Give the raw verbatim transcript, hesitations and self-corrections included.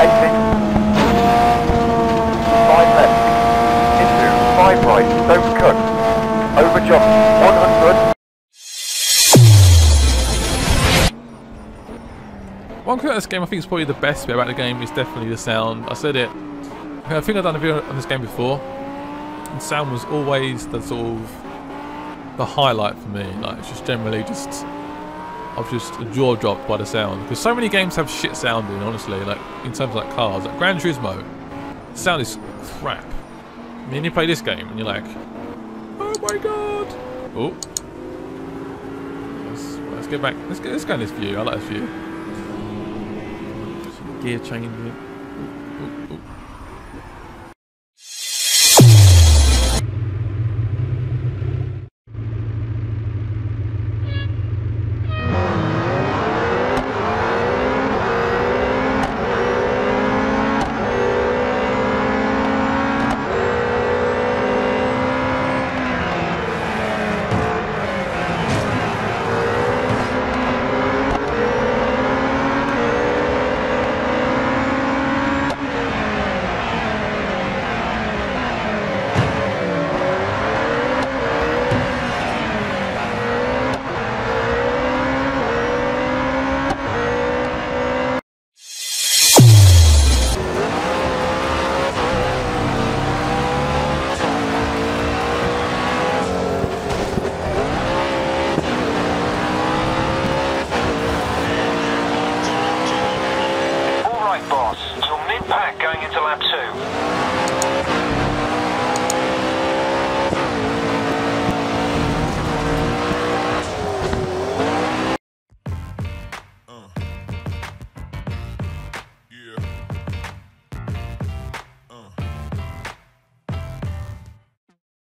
exit. five left. Into five right. Don't cut. Over jump. one hundred. One thing about this game, I think is probably the best bit about the game is definitely the sound. I said it. I think I've done a video on this game before, and sound was always the sort of the highlight for me. Like it's just generally just I was just jaw dropped by the sound because so many games have shit sounding. Honestly, like in terms of like cars, like Gran Turismo, the sound is crap. I mean, you play this game and you're like, oh my god. Oh, let's, let's get back. Let's get let's go in this view. I like this view. Gear changing.